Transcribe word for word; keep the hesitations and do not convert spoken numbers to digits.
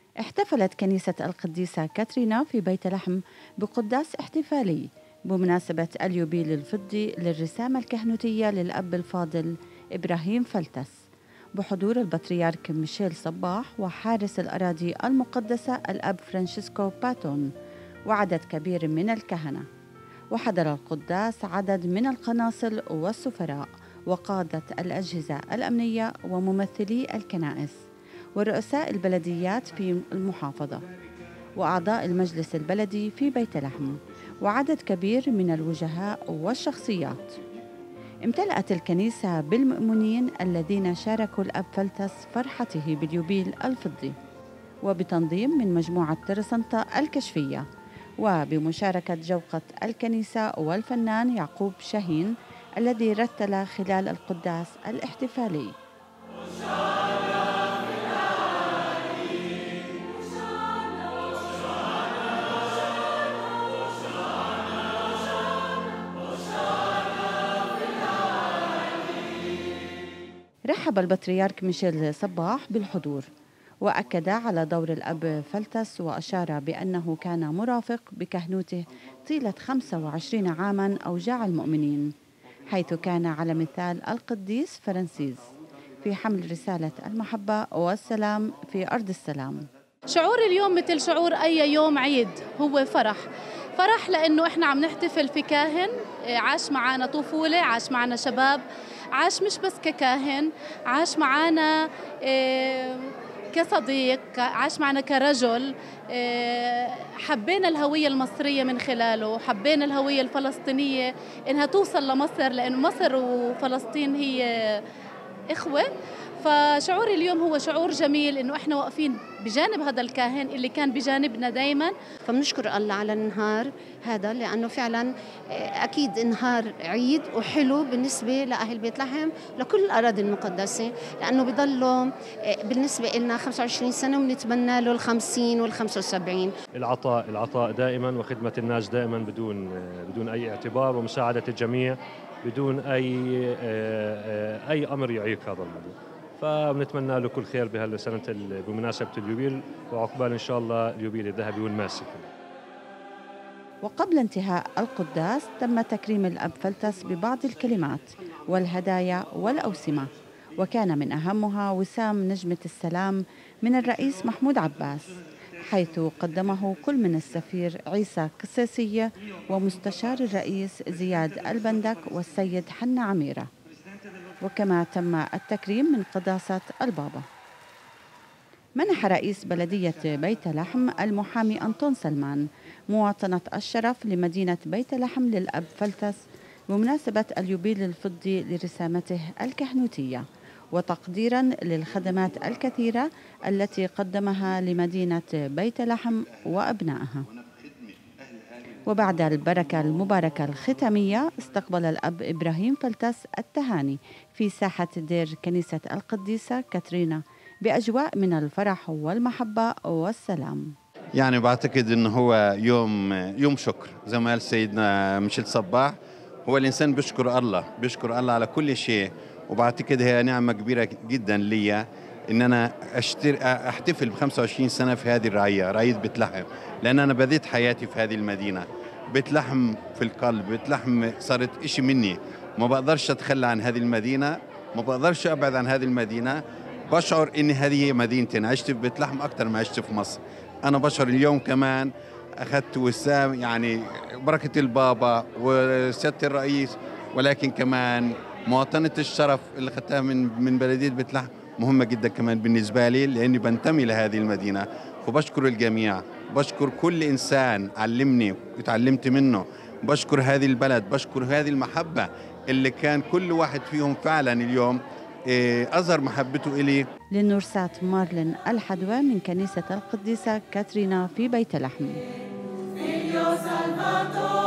احتفلت كنيسة القديسة كاترينا في بيت لحم بقداس احتفالي بمناسبة اليوبيل الفضي للرسامة الكهنوتية للأب الفاضل إبراهيم فلتس، بحضور البطريرك ميشيل صباح وحارس الأراضي المقدسة الأب فرانشيسكو باتون وعدد كبير من الكهنة. وحضر القداس عدد من القناصل والسفراء وقادة الأجهزة الأمنية وممثلي الكنائس ورؤساء البلديات في المحافظة وأعضاء المجلس البلدي في بيت لحم وعدد كبير من الوجهاء والشخصيات. امتلأت الكنيسة بالمؤمنين الذين شاركوا الأب فلتس فرحته باليوبيل الفضي، وبتنظيم من مجموعة ترسنطة الكشفية، وبمشاركة جوقة الكنيسة والفنان يعقوب شاهين الذي رتل خلال القداس الاحتفالي. رحب البطريرك ميشيل صباح بالحضور وأكد على دور الأب فلتس وأشار بأنه كان مرافق بكهنوته طيلة خمسة وعشرين عاماً أوجاع المؤمنين، حيث كان على مثال القديس فرانسيس في حمل رسالة المحبة والسلام في أرض السلام. شعور اليوم مثل شعور أي يوم عيد، هو فرح فرح لأنه إحنا عم نحتفل في كاهن عاش معنا طفولة، عاش معنا شباب، عاش مش بس ككاهن، عاش معنا كصديق، عاش معنا كرجل. حبينا الهوية المصرية من خلاله، حبينا الهوية الفلسطينية إنها توصل لمصر، لأن مصر وفلسطين هي إخوة. فشعوري اليوم هو شعور جميل إنه إحنا واقفين بجانب هذا الكاهن اللي كان بجانبنا دايما. فبنشكر الله على النهار هذا، لأنه فعلا أكيد نهار عيد وحلو بالنسبة لأهل بيت لحم، لكل الأراضي المقدسة، لأنه بيضلوا بالنسبة لنا خمسة وعشرين سنة ونتمنى له الخمسين والخمسة وسبعين. العطاء العطاء دائما وخدمة الناس دائما بدون بدون أي اعتبار، ومساعدة الجميع بدون أي أي أمر يعيق هذا الموضوع. فبنتمنى له كل خير بهالسنة بمناسبة اليوبيل، وعقبال إن شاء الله اليوبيل الذهبي والماسك. وقبل انتهاء القداس تم تكريم الأب فلتس ببعض الكلمات والهدايا والأوسمة، وكان من أهمها وسام نجمة السلام من الرئيس محمود عباس، حيث قدمه كل من السفير عيسى قساسية ومستشار الرئيس زياد البندك والسيد حنا عميرة. وكما تم التكريم من قداسة البابا. منح رئيس بلدية بيت لحم المحامي أنطون سلمان مواطنة الشرف لمدينة بيت لحم للأب فلتس بمناسبة اليوبيل الفضي لرسامته الكهنوتية، وتقديراً للخدمات الكثيرة التي قدمها لمدينة بيت لحم وأبنائها. وبعد البركة المباركة الختامية استقبل الأب إبراهيم فلتس التهاني في ساحة دير كنيسة القديسة كاترينا بأجواء من الفرح والمحبة والسلام. يعني بعتقد أنه هو يوم يوم شكر، زي ما قال سيدنا ميشيل صباح، هو الإنسان بيشكر الله بيشكر الله على كل شيء. وبعتقد هي نعمة كبيرة جدا لي إن أنا أحتفل ب خمسة وعشرين سنة في هذه الرعية، رعية بيت لحم، لأن أنا بديت حياتي في هذه المدينة. بيت لحم في القلب، بيت لحم صارت إشي مني، ما بقدرش أتخلى عن هذه المدينة، ما بقدرش أبعد عن هذه المدينة. بشعر إن هذه هي مدينتي، أنا عشت في بيت لحم أكثر ما عشت في مصر. أنا بشعر اليوم كمان أخذت وسام، يعني بركة البابا وسيادة الرئيس، ولكن كمان مواطنة الشرف اللي أخذتها من من بلدية بيت لحم مهمة جدا كمان بالنسبة لي، لأني بنتمي لهذه المدينة. وبشكر الجميع، بشكر كل إنسان علمني وتعلمت منه، بشكر هذه البلد، بشكر هذه المحبة اللي كان كل واحد فيهم فعلا اليوم أظهر محبته إلي. للنورسات مارلين الحدوى من كنيسة القديسة كاترينا في بيت لحم.